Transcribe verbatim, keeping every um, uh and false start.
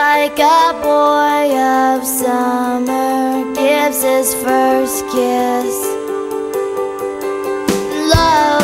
like a boy of summer gives his first kiss. Love